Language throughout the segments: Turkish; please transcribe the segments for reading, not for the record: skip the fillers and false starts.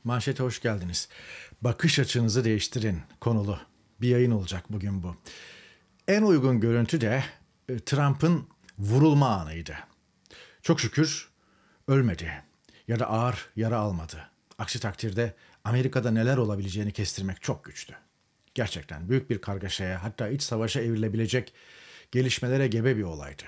Manşete hoş geldiniz. Bakış açınızı değiştirin konulu bir yayın olacak bugün bu. En uygun görüntü de Trump'ın vurulma anıydı. Çok şükür ölmedi ya da ağır yara almadı. Aksi takdirde Amerika'da neler olabileceğini kestirmek çok güçtü. Gerçekten büyük bir kargaşaya, hatta iç savaşa evrilebilecek gelişmelere gebe bir olaydı.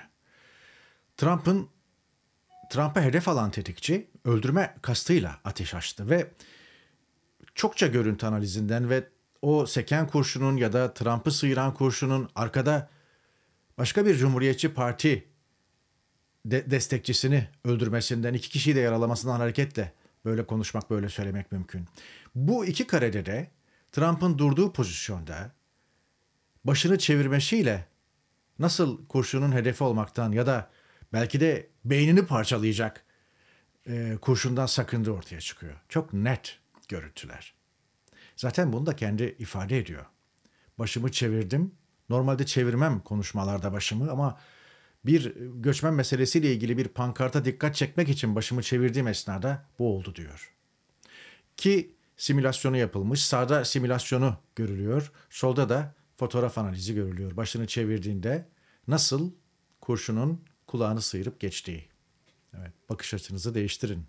Trump'a hedef alan tetikçi öldürme kastıyla ateş açtı ve çokça görüntü analizinden ve o seken kurşunun ya da Trump'ı sıyıran kurşunun arkada başka bir Cumhuriyetçi Parti destekçisini öldürmesinden, iki kişiyi de yaralamasından hareketle böyle konuşmak, böyle söylemek mümkün. Bu iki karede de Trump'ın durduğu pozisyonda başını çevirmesiyle nasıl kurşunun hedefi olmaktan ya da belki de beynini parçalayacak kurşundan sakındığı ortaya çıkıyor. Çok net görüntüler. Zaten bunu da kendi ifade ediyor. Başımı çevirdim. Normalde çevirmem konuşmalarda başımı ama bir göçmen meselesiyle ilgili bir pankarta dikkat çekmek için başımı çevirdiğim esnada bu oldu diyor. Ki simülasyonu yapılmış. Sağda simülasyonu görülüyor. Solda da fotoğraf analizi görülüyor. Başını çevirdiğinde nasıl kurşunun kulağını sıyırıp geçtiği. Evet, bakış açınızı değiştirin.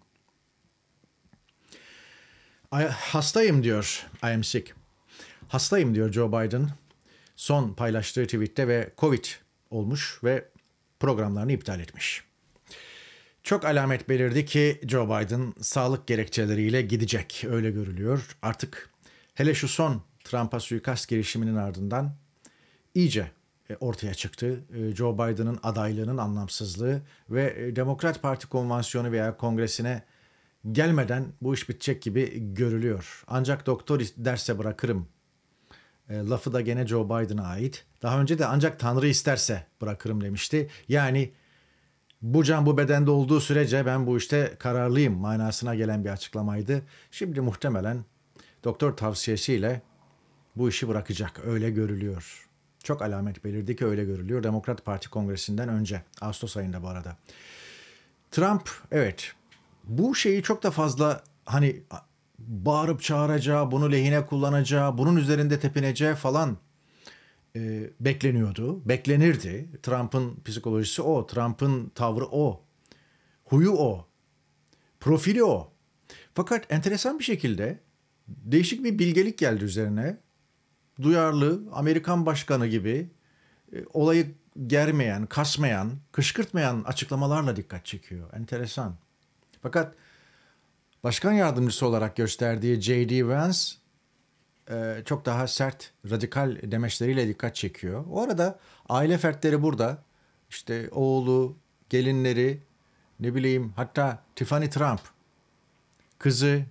Hastayım diyor, I am sick. Hastayım diyor Joe Biden. Son paylaştığı tweette ve Covid olmuş ve programlarını iptal etmiş. Çok alamet belirdi ki Joe Biden sağlık gerekçeleriyle gidecek, öyle görülüyor. Artık hele şu son Trump'a suikast girişiminin ardından iyice ortaya çıktı. Joe Biden'ın adaylığının anlamsızlığı ve Demokrat Parti konvansiyonu veya kongresine gelmeden bu iş bitecek gibi görülüyor. Ancak doktor derse bırakırım. Lafı da gene Joe Biden'a ait. Daha önce de ancak Tanrı isterse bırakırım demişti. Yani bu can bu bedende olduğu sürece ben bu işte kararlıyım manasına gelen bir açıklamaydı. Şimdi muhtemelen doktor tavsiyesiyle bu işi bırakacak, öyle görülüyor. Çok alamet belirdi ki öyle görülüyor. Demokrat Parti Kongresi'nden önce. Ağustos ayında bu arada. Trump evet bu şeyi çok da fazla hani bağırıp çağıracağı, bunu lehine kullanacağı, bunun üzerinde tepineceği falan bekleniyordu. Beklenirdi. Trump'ın psikolojisi o. Trump'ın tavrı o. Huyu o. Profili o. Fakat enteresan bir şekilde değişik bir bilgelik geldi üzerine. Duyarlı, Amerikan başkanı gibi olayı germeyen, kasmayan, kışkırtmayan açıklamalarla dikkat çekiyor. Enteresan. Fakat başkan yardımcısı olarak gösterdiği J.D. Vance çok daha sert, radikal demeçleriyle dikkat çekiyor. O arada aile fertleri burada. İşte oğlu, gelinleri, ne bileyim hatta Tiffany Trump, kızı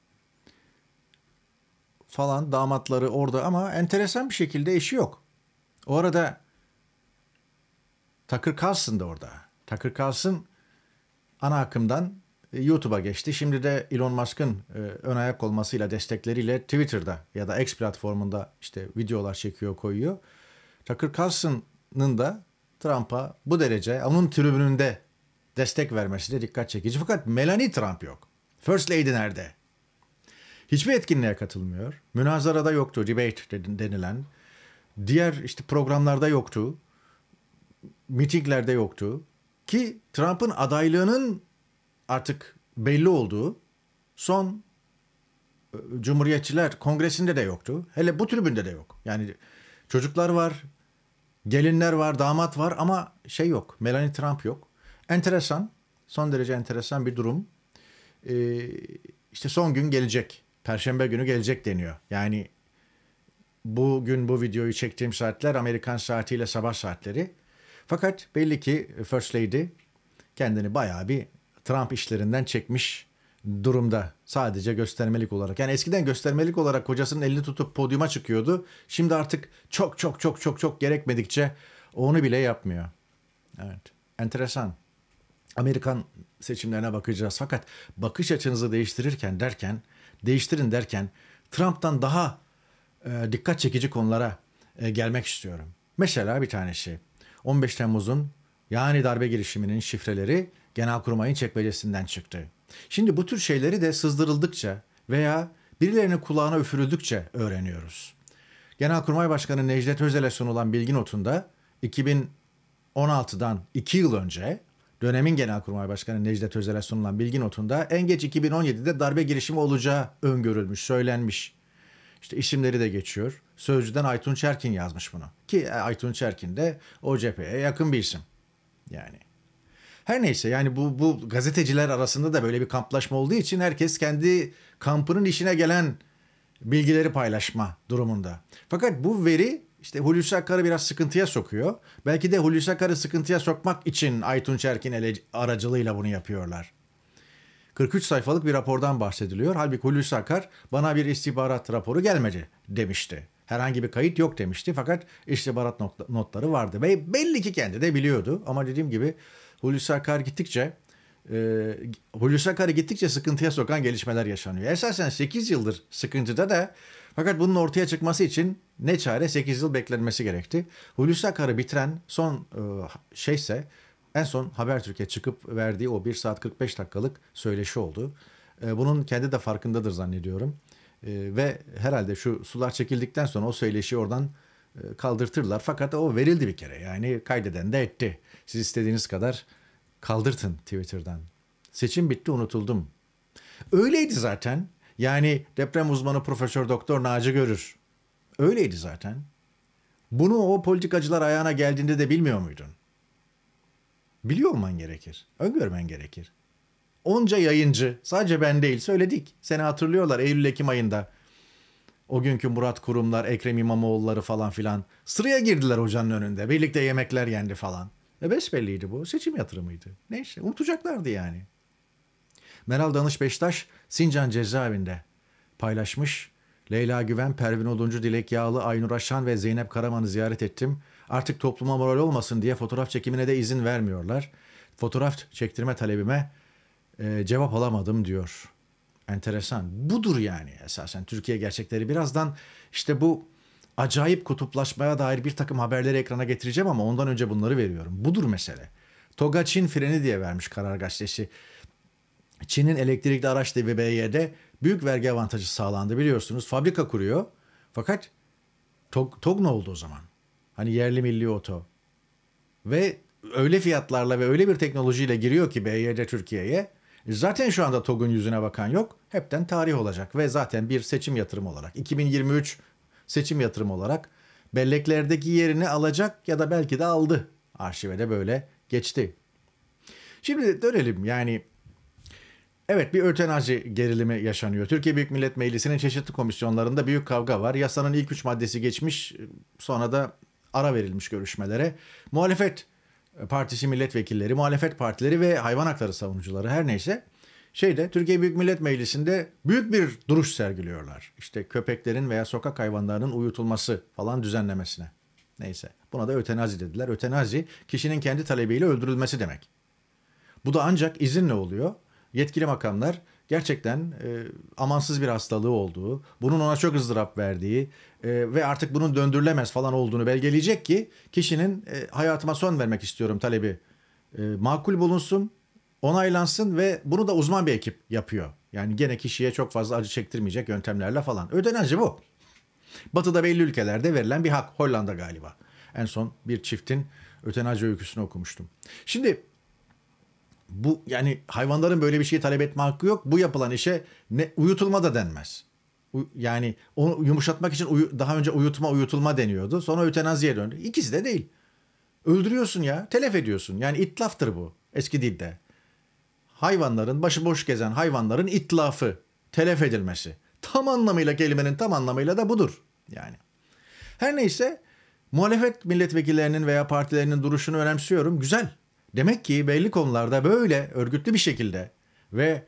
falan damatları orada ama enteresan bir şekilde eşi yok. O arada Tucker Carlson da orada. Tucker Carlson ana akımdan YouTube'a geçti. Şimdi de Elon Musk'ın ön ayak olmasıyla, destekleriyle Twitter'da ya da X platformunda işte videolar çekiyor, koyuyor. Tucker Carlson'ın da Trump'a bu derece onun tribününde destek vermesi de dikkat çekici. Fakat Melania Trump yok. First Lady nerede? Hiçbir etkinliğe katılmıyor. Münazarada yoktu, debate denilen. Diğer işte programlarda yoktu. Mitinglerde yoktu. Ki Trump'ın adaylığının artık belli olduğu son Cumhuriyetçiler Kongresi'nde de yoktu. Hele bu tribünde de yok. Yani çocuklar var, gelinler var, damat var ama şey yok. Melania Trump yok. Enteresan, son derece enteresan bir durum. İşte son gün gelecek. Perşembe günü gelecek deniyor. Yani bugün bu videoyu çektiğim saatler Amerikan saatiyle sabah saatleri. Fakat belli ki First Lady kendini bayağı bir Trump işlerinden çekmiş durumda. Sadece göstermelik olarak. Yani eskiden göstermelik olarak kocasının elini tutup podyuma çıkıyordu. Şimdi artık çok gerekmedikçe onu bile yapmıyor. Evet. Enteresan. Amerikan seçimlerine bakacağız. Fakat bakış açınızı değiştirin derken Trump'tan daha dikkat çekici konulara gelmek istiyorum. Mesela bir tanesi 15 Temmuz'un yani darbe girişiminin şifreleri Genelkurmay'ın çekmecesinden çıktı. Şimdi bu tür şeyleri de sızdırıldıkça veya birilerinin kulağına üfürüldükçe öğreniyoruz. Genelkurmay Başkanı Necdet Özel'e sunulan bilgi notunda 2016'dan 2 yıl önce dönemin Genelkurmay Başkanı Necdet Özel'e sunulan bilgi notunda en geç 2017'de darbe girişimi olacağı öngörülmüş, söylenmiş. İşte isimleri de geçiyor. Sözcüden Aytunç Erkin yazmış bunu. Ki Aytunç Erkin de o cepheye yakın bir isim. Yani. Her neyse yani bu gazeteciler arasında da böyle bir kamplaşma olduğu için herkes kendi kampının işine gelen bilgileri paylaşma durumunda. Fakat bu veri işte Hulusi Akar'ı biraz sıkıntıya sokuyor. Belki de Hulusi Akar'ı sıkıntıya sokmak için Aytunç Erkin aracılığıyla bunu yapıyorlar. 43 sayfalık bir rapordan bahsediliyor. Halbuki Hulusi Akar bana bir istihbarat raporu gelmedi demişti. Herhangi bir kayıt yok demişti fakat istihbarat notları vardı. Ve belli ki kendi de biliyordu. Ama dediğim gibi Hulusi Akar'ı gittikçe sıkıntıya sokan gelişmeler yaşanıyor. Esasen 8 yıldır sıkıntıda da fakat bunun ortaya çıkması için ne çare 8 yıl beklenmesi gerekti. Hulusi Akar'ı bitiren son en son Habertürk'e çıkıp verdiği o 1 saat 45 dakikalık söyleşi oldu. Bunun kendi de farkındadır zannediyorum. Ve herhalde şu sular çekildikten sonra o söyleşiyi oradan kaldırtırlar. Fakat o verildi bir kere. Yani kaydeden de etti. Siz istediğiniz kadar kaldırtın Twitter'dan. Seçim bitti, unutuldum. Öyleydi zaten. Yani deprem uzmanı Profesör Doktor Naci Görür. Öyleydi zaten. Bunu o politikacılar ayağına geldiğinde de bilmiyor muydun? Biliyor olman gerekir. Öngörmen gerekir. Onca yayıncı, sadece ben değil söyledik. Seni hatırlıyorlar Eylül-Ekim ayında. O günkü Murat Kurumlar, Ekrem İmamoğulları falan filan. Sıraya girdiler hocanın önünde. Birlikte yemekler yendi falan. Besbelliydi bu. Seçim yatırımıydı. Neyse unutacaklardı yani. Meral Danış Beştaş Sincan cezaevinde paylaşmış. Leyla Güven, Pervin Oduncu, Dilek Yağlı, Aynur Aşan ve Zeynep Karaman'ı ziyaret ettim. Artık topluma moral olmasın diye fotoğraf çekimine de izin vermiyorlar. Fotoğraf çektirme talebime cevap alamadım diyor. Enteresan. Budur yani esasen Türkiye gerçekleri. Birazdan işte bu acayip kutuplaşmaya dair bir takım haberleri ekrana getireceğim ama ondan önce bunları veriyorum. Budur mesele. TOG'a Çin freni diye vermiş Karar Gazetesi. Çin'in elektrikli araç devi BYD büyük vergi avantajı sağlandı biliyorsunuz. Fabrika kuruyor. Fakat TOG ne oldu o zaman? Hani yerli milli oto. Ve öyle fiyatlarla ve öyle bir teknolojiyle giriyor ki BYD Türkiye'ye. Zaten şu anda TOG'un yüzüne bakan yok. Hepten tarih olacak ve zaten bir seçim yatırımı olarak 2023 seçim yatırımı olarak belleklerdeki yerini alacak ya da belki de aldı. Arşive de böyle geçti. Şimdi dönelim yani evet bir ötenazi gerilimi yaşanıyor. Türkiye Büyük Millet Meclisi'nin çeşitli komisyonlarında büyük kavga var. Yasanın ilk 3 maddesi geçmiş sonra da ara verilmiş görüşmelere. Muhalefet partisi milletvekilleri, muhalefet partileri ve hayvan hakları savunucuları her neyse Türkiye Büyük Millet Meclisi'nde büyük bir duruş sergiliyorlar. İşte köpeklerin veya sokak hayvanlarının uyutulması falan düzenlemesine. Neyse buna da ötenazi dediler. Ötenazi kişinin kendi talebiyle öldürülmesi demek. Bu da ancak izinle oluyor. Yetkili makamlar gerçekten amansız bir hastalığı olduğu, bunun ona çok ızdırap verdiği ve artık bunun döndürülemez falan olduğunu belgeleyecek ki kişinin hayatıma son vermek istiyorum talebi makul bulunsun, onaylansın ve bunu da uzman bir ekip yapıyor. Yani gene kişiye çok fazla acı çektirmeyecek yöntemlerle falan. Ötenazi bu. Batı'da belli ülkelerde verilen bir hak. Hollanda galiba. En son bir çiftin ötenazi öyküsünü okumuştum. Şimdi bu yani hayvanların böyle bir şeyi talep etme hakkı yok. Bu yapılan işe uyutulma da denmez. Yani onu yumuşatmak için daha önce uyutulma deniyordu. Sonra ötenaziye döndü. İkisi de değil. Öldürüyorsun ya, telef ediyorsun. Yani itlaftır bu eski dilde. Hayvanların, başıboş gezen hayvanların itlafı, telef edilmesi. Tam anlamıyla kelimenin tam anlamıyla da budur. Yani. Her neyse muhalefet milletvekillerinin veya partilerinin duruşunu önemsiyorum. Güzel. Demek ki belli konularda böyle örgütlü bir şekilde ve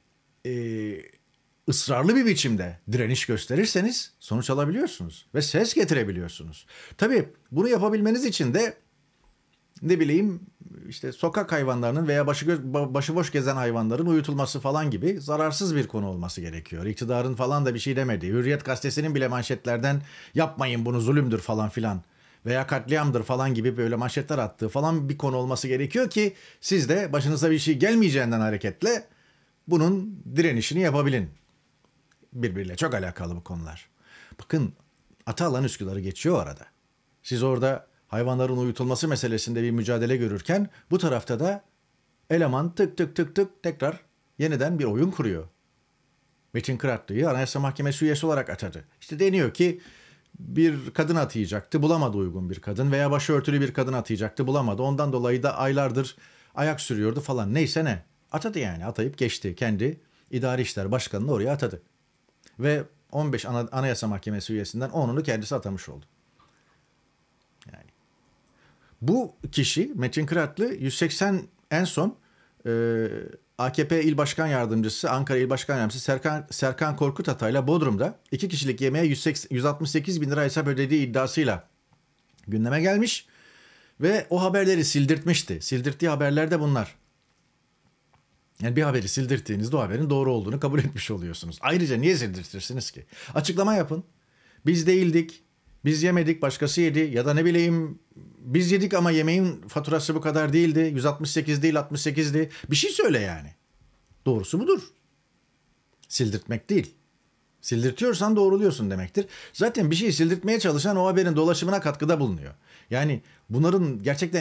ısrarlı bir biçimde direniş gösterirseniz sonuç alabiliyorsunuz ve ses getirebiliyorsunuz. Tabii bunu yapabilmeniz için de ne bileyim işte sokak hayvanlarının veya başıboş gezen hayvanların uyutulması falan gibi zararsız bir konu olması gerekiyor. İktidarın falan da bir şey demediği, Hürriyet gazetesinin bile manşetlerden yapmayın bunu zulümdür falan filan veya katliamdır falan gibi böyle manşetler attığı falan bir konu olması gerekiyor ki siz de başınıza bir şey gelmeyeceğinden hareketle bunun direnişini yapabilin. birbiriyle çok alakalı bu konular. Bakın Atalan Üsküdar'ı geçiyor arada. Siz orada hayvanların uyutulması meselesinde bir mücadele görürken bu tarafta da eleman tık tık tık tık tekrar yeniden bir oyun kuruyor. Metin Kıratlı'yı Anayasa Mahkemesi üyesi olarak atadı. İşte deniyor ki bir kadın atayacaktı, bulamadı uygun bir kadın veya başörtülü bir kadın atayacaktı, bulamadı. Ondan dolayı da aylardır ayak sürüyordu falan. Neyse ne. Atadı yani, atayıp geçti. Kendi İdari İşler Başkanı'nı oraya atadı. Ve 15 Anayasa Mahkemesi üyesinden 10'unu kendisi atamış oldu. Yani bu kişi Metin Kıratlı 180 en son AKP İl Başkan Yardımcısı, Ankara İl Başkan Yardımcısı Serkan Korkut Atay'la Bodrum'da 2 kişilik yemeğe 168 bin lira hesap ödediği iddiasıyla gündeme gelmiş ve o haberleri sildirtmişti. Sildirttiği haberler de bunlar. Yani bir haberi sildirttiğinizde o haberin doğru olduğunu kabul etmiş oluyorsunuz. Ayrıca niye sildirtirsiniz ki? Açıklama yapın. Biz değildik, biz yemedik, başkası yedi ya da ne bileyim biz yedik ama yemeğin faturası bu kadar değildi. 168 değil 68'di. Bir şey söyle yani. Doğrusu budur. Sildirtmek değil. Sildirtiyorsan doğruluyorsun demektir. Zaten bir şeyi sildirtmeye çalışan o haberin dolaşımına katkıda bulunuyor. Yani bunların gerçekten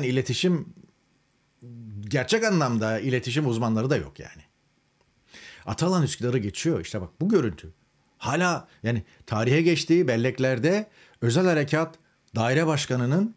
gerçek anlamda iletişim uzmanları da yok yani. Atalan Üsküdar'ı geçiyor. İşte bak bu görüntü. Hala yani tarihe geçtiği belleklerde Özel Harekat Daire Başkanı'nın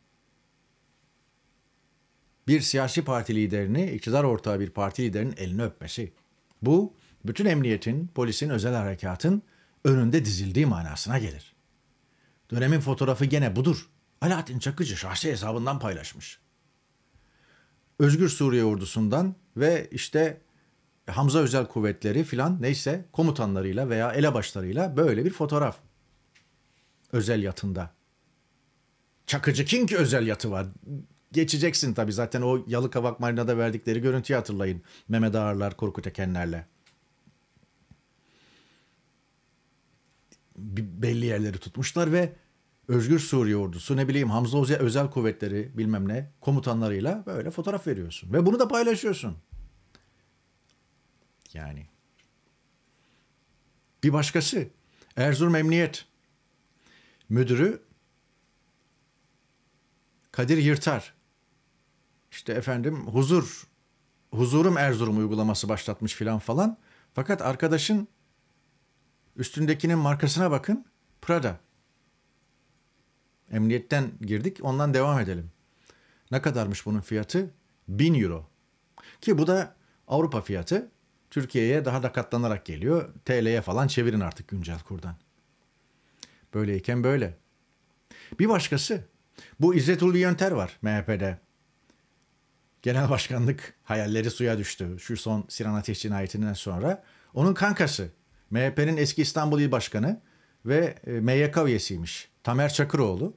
bir siyasi parti liderini, iktidar ortağı bir parti liderinin elini öpmesi. Bu bütün emniyetin, polisin, özel harekatın önünde dizildiği manasına gelir. Dönemin fotoğrafı gene budur. Alaaddin Çakıcı şahsi hesabından paylaşmış. Özgür Suriye ordusundan ve işte Hamza Özel Kuvvetleri filan neyse komutanlarıyla veya elebaşlarıyla böyle bir fotoğraf. Özel yatında. Çakıcı King özel yatı var. Geçeceksin tabii zaten o Yalıkavak Marina'da verdikleri görüntüyü hatırlayın. Mehmet Ağarlar, Korkut Ekenler'le. Belli yerleri tutmuşlar ve Özgür Suriye ordusu ne bileyim Hamza Özel Kuvvetleri bilmem ne komutanlarıyla böyle fotoğraf veriyorsun. Ve bunu da paylaşıyorsun. Yani. Bir başkası Erzurum Emniyet Müdürü Kadir Yırtar. İşte efendim huzurum Erzurum uygulaması başlatmış filan falan. Fakat arkadaşın üstündekinin markasına bakın. Prada. Emniyetten girdik, ondan devam edelim. Ne kadarmış bunun fiyatı? 1000 euro. Ki bu da Avrupa fiyatı. Türkiye'ye daha da katlanarak geliyor. TL'ye falan çevirin artık güncel kurdan. Böyleyken böyle. Bir başkası. Bu İzzet Ulvi Yönter var MHP'de. Genel başkanlık hayalleri suya düştü. Şu son Sinan Ateş cinayetinden sonra. Onun kankası. MHP'nin eski İstanbul İl Başkanı ve MYK üyesiymiş. Tamer Çakıroğlu.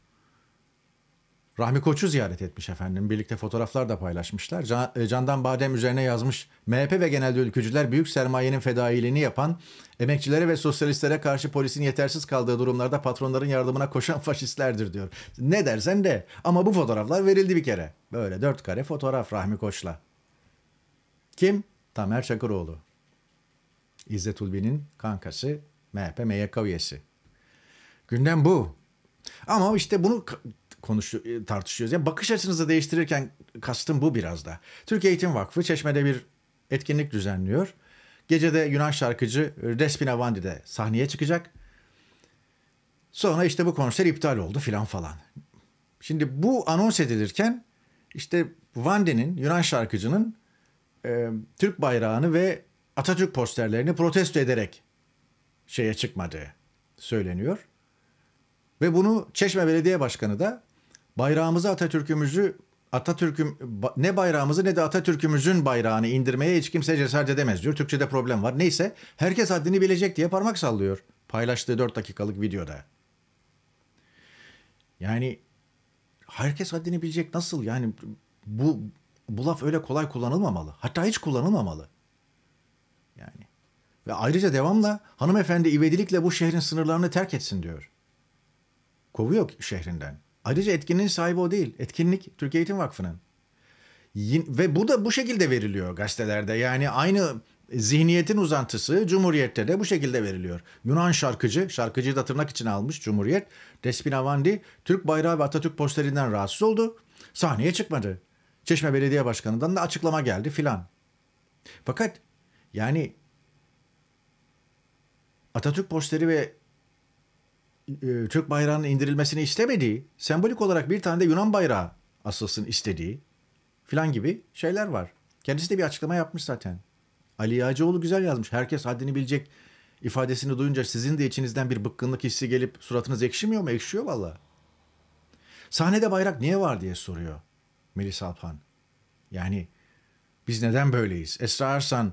Rahmi Koç'u ziyaret etmiş efendim. Birlikte fotoğraflar da paylaşmışlar. Candan Badem üzerine yazmış. MHP ve genelde ülkücüler büyük sermayenin fedailiğini yapan, emekçilere ve sosyalistlere karşı polisin yetersiz kaldığı durumlarda patronların yardımına koşan faşistlerdir diyor. Ne dersen de ama bu fotoğraflar verildi bir kere. Böyle 4 kare fotoğraf Rahmi Koç'la. Kim? Tamer Çakıroğlu. İzzet Ulvi'nin kankası, MHP MYK üyesi. Gündem bu. Ama işte bunu tartışıyoruz. Yani bakış açınızı değiştirirken kastım bu biraz da. Türkiye Eğitim Vakfı Çeşme'de bir etkinlik düzenliyor. Gecede Yunan şarkıcı Despina Vandi de sahneye çıkacak. Sonra işte bu konser iptal oldu filan falan. Şimdi bu anons edilirken işte Vandi'nin, Yunan şarkıcının Türk bayrağını ve Atatürk posterlerini protesto ederek şeye çıkmadığı söyleniyor. Ve bunu Çeşme Belediye Başkanı da bayrağımızı ne bayrağımızı ne de Atatürk'ümüzün bayrağını indirmeye hiç kimse cesaret edemez diyor. Türkçe'de problem var. Neyse herkes haddini bilecek diye parmak sallıyor. Paylaştığı 4 dakikalık videoda. Yani herkes haddini bilecek nasıl? Yani bu laf öyle kolay kullanılmamalı. Hatta hiç kullanılmamalı. Yani. Ve ayrıca devamla hanımefendi ivedilikle bu şehrin sınırlarını terk etsin diyor. Kovuyor şehrinden. Ayrıca etkinliğin sahibi o değil. Etkinlik Türkiye Eğitim Vakfı'nın. Ve bu da bu şekilde veriliyor gazetelerde. Yani aynı Zihniyetin uzantısı Cumhuriyet'te de bu şekilde veriliyor. Yunan şarkıcıyı da tırnak içine almış Cumhuriyet. Despina Vandi Türk bayrağı ve Atatürk posterinden rahatsız oldu. Sahneye çıkmadı. Çeşme Belediye Başkanı'ndan da açıklama geldi filan. Fakat yani Atatürk posteri ve Türk bayrağının indirilmesini istemediği, sembolik olarak bir tane de Yunan bayrağı asılsın istediği filan gibi şeyler var. Kendisi de bir açıklama yapmış zaten. Ali Yağcıoğlu güzel yazmış. Herkes haddini bilecek ifadesini duyunca sizin de içinizden bir bıkkınlık hissi gelip suratınız ekşimiyor mu? Ekşiyor valla. Sahnede bayrak niye var diye soruyor Melis Alpan. Yani biz neden böyleyiz? Esra Arsan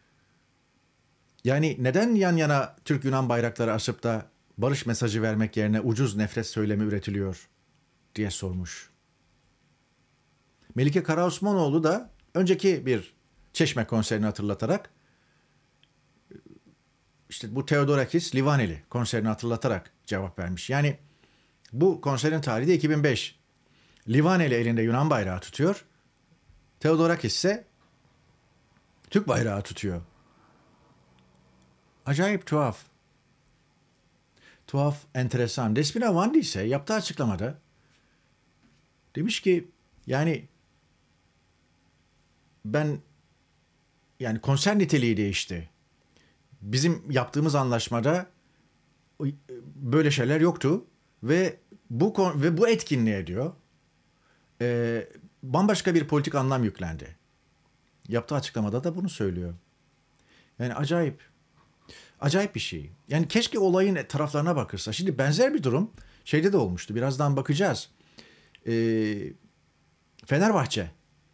yani neden yan yana Türk-Yunan bayrakları asıp da barış mesajı vermek yerine ucuz nefret söylemi üretiliyor diye sormuş. Melike Karaosmanoğlu da önceki bir Çeşme konserini hatırlatarak işte bu Theodorakis Livaneli konserini hatırlatarak cevap vermiş. Yani bu konserin tarihi de 2005. Livaneli elinde Yunan bayrağı tutuyor. Theodorakis ise Türk bayrağı tutuyor. Acayip tuhaf. Tuhaf, enteresan. Despina Vandi ise yaptığı açıklamada demiş ki yani ben yani konser niteliği değişti. Bizim yaptığımız anlaşmada böyle şeyler yoktu ve bu etkinliğe diyor bambaşka bir politik anlam yüklendi. Yaptığı açıklamada da bunu söylüyor. Yani acayip bir şey. Yani keşke olayın taraflarına bakırsa. Şimdi benzer bir durum şeyde de olmuştu. Birazdan bakacağız. Fenerbahçe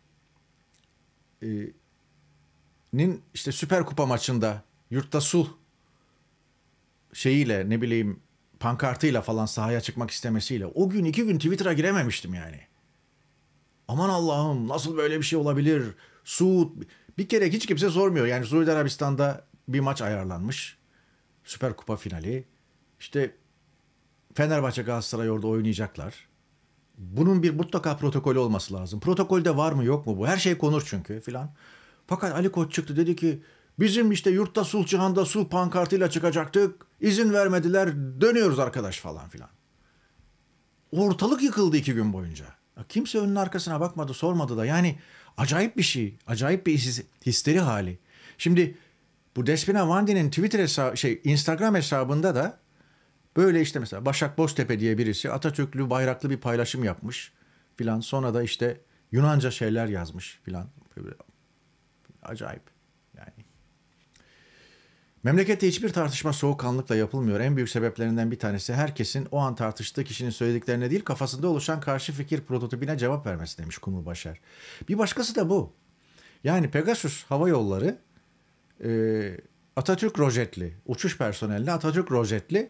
nin işte Süper Kupa maçında yurtta sulh şeyiyle ne bileyim pankartıyla falan sahaya çıkmak istemesiyle o gün 2 gün Twitter'a girememiştim yani. Aman Allah'ım nasıl böyle bir şey olabilir? Bir kere hiç kimse sormuyor. Yani Suudi Arabistan'da bir maç ayarlanmış. Süper Kupa finali. İşte Fenerbahçe Galatasaray orada oynayacaklar. Bunun bir mutlaka protokolü olması lazım. Protokolde var mı yok mu bu? Her şey konur çünkü filan. Fakat Ali Koç çıktı dedi ki bizim işte yurtta sulh cihanda sulh pankartıyla çıkacaktık. İzin vermediler dönüyoruz arkadaş falan filan. Ortalık yıkıldı 2 gün boyunca. Kimse önünün arkasına bakmadı sormadı da yani acayip bir şey. Acayip bir histeri hali. Şimdi bu Despina Vandi'nin Instagram hesabında da böyle işte mesela Başak Boztepe diye birisi Atatürklü bayraklı bir paylaşım yapmış filan. Sonra da işte Yunanca şeyler yazmış filan. Acayip yani. Memlekette hiçbir tartışma soğukkanlılıkla yapılmıyor. En büyük sebeplerinden bir tanesi herkesin o an tartıştığı kişinin söylediklerine değil kafasında oluşan karşı fikir prototipine cevap vermesi demiş Kumru Başar. Bir başkası da bu. Yani Pegasus Hava Yolları Atatürk rojetli, uçuş personeline Atatürk rojetli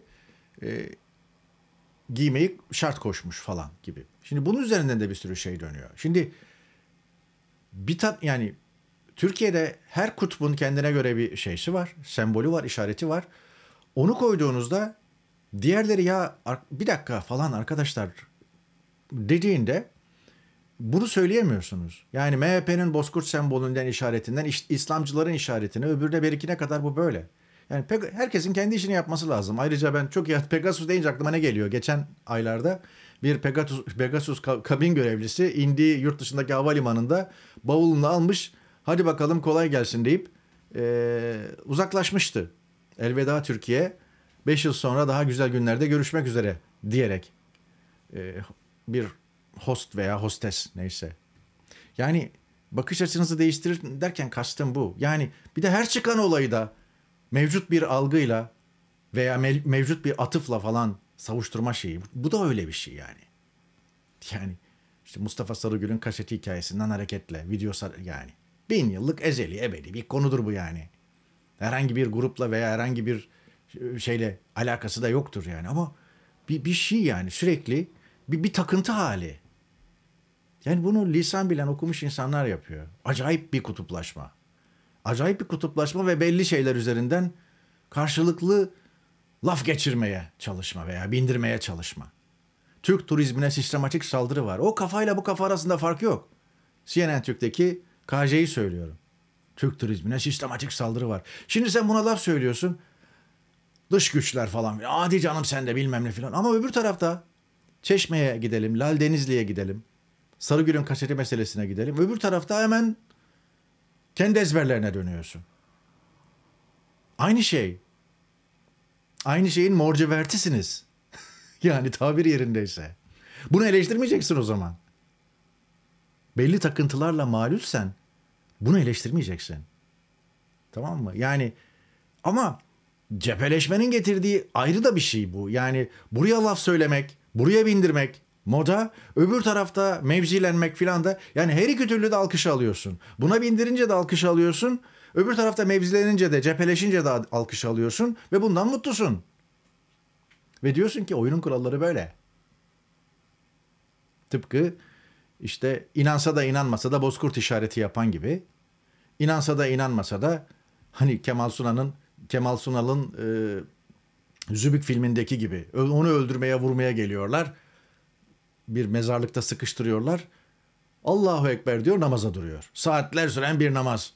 giymeyi şart koşmuş falan gibi. Şimdi bunun üzerinden de bir sürü şey dönüyor. Şimdi yani Türkiye'de her kutbun kendine göre bir şeysi var, sembolü var, işareti var. Onu koyduğunuzda diğerleri ya bir dakika falan arkadaşlar dediğinde bunu söyleyemiyorsunuz. Yani MHP'nin Bozkurt sembolünden işaretinden İslamcıların işaretine öbürüne berikine kadar bu böyle. Yani herkesin kendi işini yapması lazım. Ayrıca ben çok iyi Pegasus deyince aklıma ne geliyor? Geçen aylarda bir Pegasus kabin görevlisi indiği yurt dışındaki havalimanında bavulunu almış. Hadi bakalım kolay gelsin deyip uzaklaşmıştı. Elveda Türkiye. 5 yıl sonra daha güzel günlerde görüşmek üzere diyerek bir host veya hostes neyse. Yani bakış açınızı değiştirir derken kastım bu. Yani bir de her çıkan olayı da mevcut bir algıyla veya mevcut bir atıfla falan savuşturma şeyi. Bu da öyle bir şey yani. Yani işte Mustafa Sarıgül'ün kaseti hikayesinden hareketle yani 1000 yıllık ezeli ebedi bir konudur bu yani. Herhangi bir grupla veya herhangi bir şeyle alakası da yoktur yani ama bir şey yani sürekli bir takıntı hali. Yani bunu lisan bilen okumuş insanlar yapıyor. Acayip bir kutuplaşma. Acayip bir kutuplaşma ve belli şeyler üzerinden karşılıklı laf geçirmeye çalışma veya bindirmeye çalışma. Türk turizmine sistematik saldırı var. O kafayla bu kafa arasında fark yok. CNN Türk'teki KJ'yi söylüyorum. Türk turizmine sistematik saldırı var. Şimdi sen buna laf söylüyorsun. Dış güçler falan. Hadi canım sen de bilmem ne falan. Ama öbür tarafta Çeşme'ye gidelim, Lal Denizli'ye gidelim. Sarıgül'ün kaseti meselesine gidelim. Öbür tarafta hemen kendi ezberlerine dönüyorsun. Aynı şey. Aynı şeyin morcivertisiniz. Yani tabir yerindeyse. Bunu eleştirmeyeceksin o zaman. Belli takıntılarla malulsen bunu eleştirmeyeceksin. Tamam mı? Yani ama cepheleşmenin getirdiği ayrı da bir şey bu. Yani buraya laf söylemek, buraya bindirmek, moda, öbür tarafta mevzilenmek filan da yani her iki türlü de alkış alıyorsun. Buna bindirince de alkış alıyorsun. Öbür tarafta mevzilenince de cepheleşince de alkış alıyorsun ve bundan mutlusun. Ve diyorsun ki oyunun kuralları böyle. Tıpkı işte inansa da inanmasa da bozkurt işareti yapan gibi. İnansa da inanmasa da hani Kemal Sunal'ın Zübük filmindeki gibi onu öldürmeye vurmaya geliyorlar. Bir mezarlıkta sıkıştırıyorlar. Allahu Ekber diyor, namaza duruyor. Saatler süren bir namaz.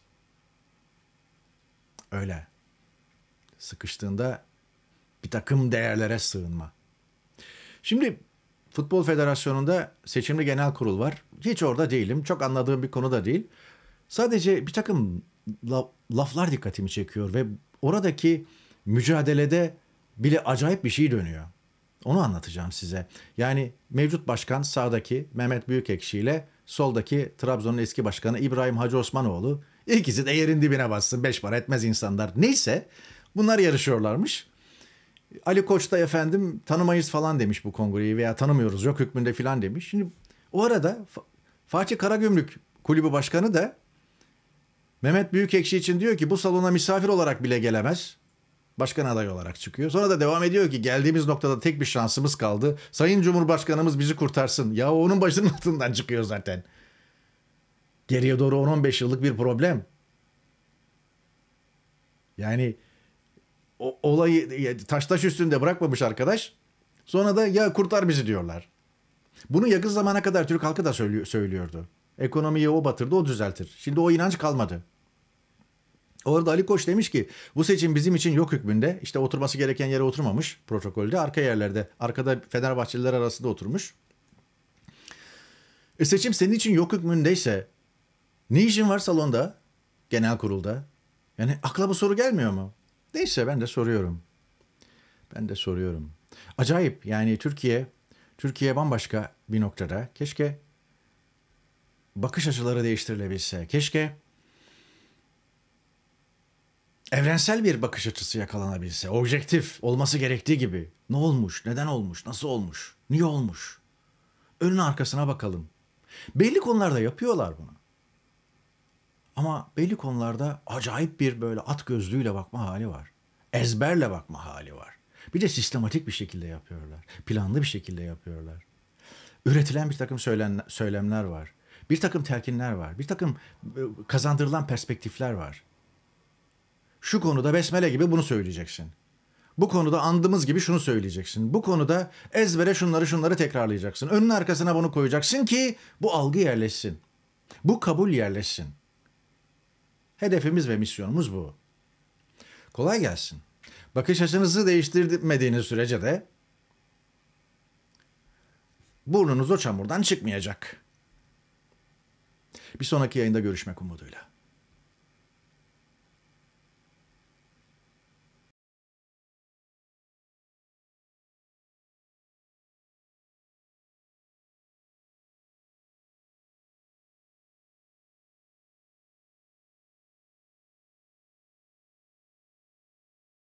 Öyle. Sıkıştığında bir takım değerlere sığınma. Şimdi Futbol Federasyonu'nda seçimli genel kurul var. Hiç orada değilim. Çok anladığım bir konu da değil. Sadece bir takım laflar dikkatimi çekiyor ve oradaki mücadelede bile acayip bir şey dönüyor. Onu anlatacağım size. Yani mevcut başkan sağdaki Mehmet Büyükekşi ile soldaki Trabzon'un eski başkanı İbrahim Hacı Osmanoğlu. İkisi de yerin dibine bassın. Beş para etmez insanlar. Neyse bunlar yarışıyorlarmış. Ali Koç da efendim tanımayız falan demiş bu kongreyi veya tanımıyoruz yok hükmünde filan demiş. Şimdi o arada Fatih Karagümrük kulübü başkanı da Mehmet Büyükekşi için diyor ki bu salona misafir olarak bile gelemez. Başkan adayı olarak çıkıyor. Sonra da devam ediyor ki geldiğimiz noktada tek bir şansımız kaldı. Sayın Cumhurbaşkanımız bizi kurtarsın. Ya onun başının altından çıkıyor zaten. Geriye doğru 10-15 yıllık bir problem. Yani o olayı taş üstünde bırakmamış arkadaş. Sonra da ya kurtar bizi diyorlar. Bunu yakın zamana kadar Türk halkı da söylüyordu. Ekonomiyi o batırdı, o düzeltir. Şimdi o inanç kalmadı. Orada Ali Koç demiş ki bu seçim bizim için yok hükmünde. İşte oturması gereken yere oturmamış protokolde. Arka yerlerde, arkada Fenerbahçeliler arasında oturmuş. Seçim senin için yok hükmündeyse ne işin var salonda, genel kurulda? Yani akla bu soru gelmiyor mu? Neyse ben de soruyorum. Acayip yani Türkiye bambaşka bir noktada. Keşke bakış açıları değiştirilebilse. Keşke evrensel bir bakış açısı yakalanabilse. Objektif olması gerektiği gibi. Ne olmuş? Neden olmuş? Nasıl olmuş? Niye olmuş? Önüne arkasına bakalım. Belli konularda yapıyorlar bunu. Ama belli konularda acayip bir böyle at gözlüğüyle bakma hali var. Ezberle bakma hali var. Bir de sistematik bir şekilde yapıyorlar. Planlı bir şekilde yapıyorlar. Üretilen bir takım söylemler var. Bir takım telkinler var. Bir takım kazandırılan perspektifler var. Şu konuda besmele gibi bunu söyleyeceksin. Bu konuda andımız gibi şunu söyleyeceksin. Bu konuda ezbere şunları tekrarlayacaksın. Önün arkasına bunu koyacaksın ki bu algı yerleşsin. Bu kabul yerleşsin. Hedefimiz ve misyonumuz bu. Kolay gelsin. Bakış açınızı değiştirmediğiniz sürece de burnunuz o çamurdan çıkmayacak. Bir sonraki yayında görüşmek umuduyla.